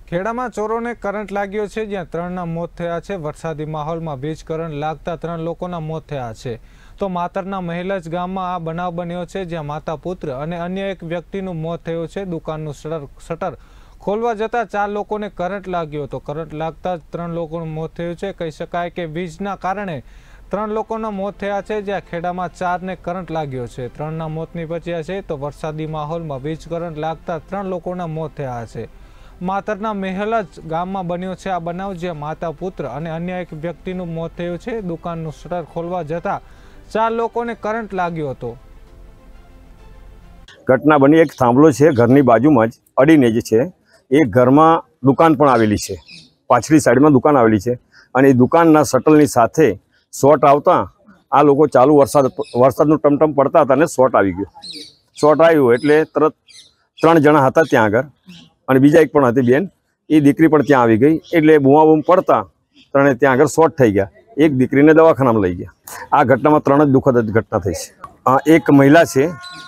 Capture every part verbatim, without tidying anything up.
ખેડામાં ચોરોને current લાગ્યો છે, જ્યાં ત્રણના મોત થયા છે। વરસાદી માહોલમાં વીજ કરંટ લાગતા ત્રણ લોકોના મોત થયા છે। તો માતરના મહેલજ ગામમાં આ બનાવ બન્યો છે, જ્યાં માતા પુત્ર અને અન્ય એક વ્યક્તિનું મોત થયું છે। દુકાનનું શટર શટર ખોલવા જતા ચાર લોકોને કરંટ લાગ્યો હતો। કરંટ લાગતા ત્રણ લોકોનું મોત થયું છે। કહી શકાય કે વીજના કારણે ત્રણ લોકોના મોત થયા છે, જ્યાં ખેડામાં ચારને કરંટ લાગ્યો છે। ત્રણના મોત નીપજ્યા છે। તો વરસાદી માહોલમાં વીજ કરંટ લાગતા ત્રણ લોકોના મોત થયા છે। માતરના મહેલજ ગામમાં બન્યો છે આ બનાવ, જ્યાં માતા પુત્ર અને અન્ય એક વ્યક્તિનું મોત થયું છે। દુકાનનું શટર ખોલવા જતા ચાર લોકોને કરંટ લાગ્યો હતો। ઘટના બની એક થાંભલો છે ઘરની બાજુમાં જ અડીને જ છે। એ ઘરમાં દુકાન પણ આવેલી છે, પાછલી સાઈડમાં દુકાન આવેલી છે અને એ દુકાનના શટલની સાથે શોર્ટ આવતા આ લોકો ચાલુ વરસાદ વરસાદનું ટમટમ પડતા હતા અને શોર્ટ આવી ગયો। શોર્ટ આવ્યું એટલે તરત ત્રણ જણા હતા ત્યાં આગળ અને બીજા એક પણ હતી બેન, એ દીકરી પણ ત્યાં આવી ગઈ। એટલે બૂમાબૂમ પડતા ત્રણે ત્યાં આગળ શોર્ટ થઈ ગયા। એક દીકરીને દવાખાનામાં લઈ ગયા। આ ઘટનામાં ત્રણ જ દુઃખદ ઘટના થઈ છે। એક મહિલા છે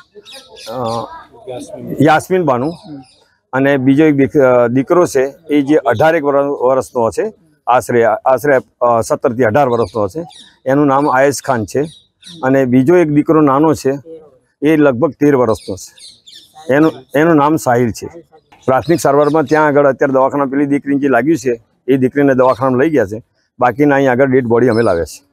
યાસ્મીન બાનુ અને બીજો એક દીકરો છે એ જે અઢારેક વર્ષનો હશે, આશરે આશરે સત્તર થી અઢાર વર્ષનો હશે। એનું નામ આયેશ ખાન છે અને બીજો એક દીકરો નાનો છે, એ લગભગ તેર વર્ષનો છે। એનું એનું નામ સાહિલ છે। પ્રાથમિક સારવારમાં ત્યાં આગળ અત્યારે દવાખાના પેલી દીકરીને જે લાગ્યું છે એ દીકરીને દવાખાનામાં લઈ ગયા છે। બાકીના અહીં આગળ ડેડ બોડી અમે લાવ્યા છે।